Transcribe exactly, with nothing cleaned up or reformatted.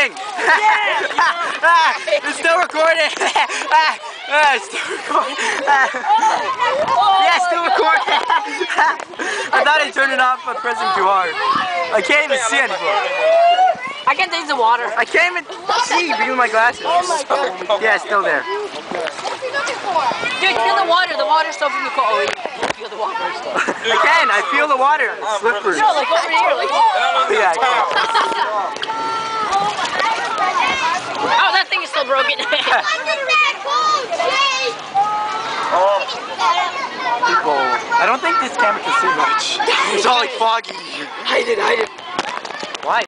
recording! Yeah! It's still recording! It's still recording! Yeah, it's still recording! I thought I turned it off by pressing too hard. I can't even see anymore. I can't taste the water. I can't even see because of my glasses. Oh my God. Yeah, it's still there. Dude, feel the water. The water's still from the cold. Oh, you feel the water still. I can. I feel the water. It's slippery. No, like over here. Like. Yeah. Oh, that thing is still broken. People, I don't think this camera can see much. It's all like foggy. Hide it, hide it.